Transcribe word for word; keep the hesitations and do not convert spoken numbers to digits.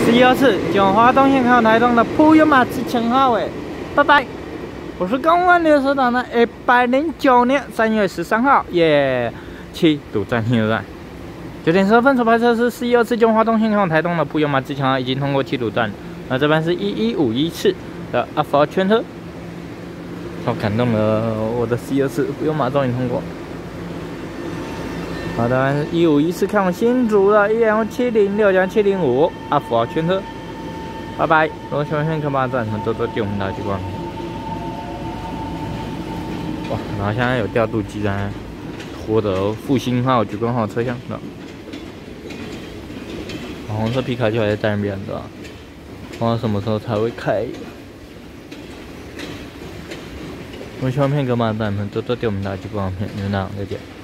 十一二次，将华东线靠台东的普悠玛之前号诶，拜拜。我是公安列车长的一百零九年三月十三号，耶，七堵站新路站。九点十二分所排车是十一二次，将华东线靠台东的普悠玛之前号已经通过七堵站。那这班是一一五一次的阿法全车，超感动了，我的十一二次普悠玛终于通过。 好的，一五一次看我新组的一两七零六加七零五阿福全车，拜拜。如果喜欢看可把赞和多多点我们的聚光。哇，然后现在有调度机在拖的复兴号、莒光号车厢的，红色皮卡丘还在那边的，不知道什么时候才会开。如果喜欢片可把赞和多多点我们的聚光片，就那样再见。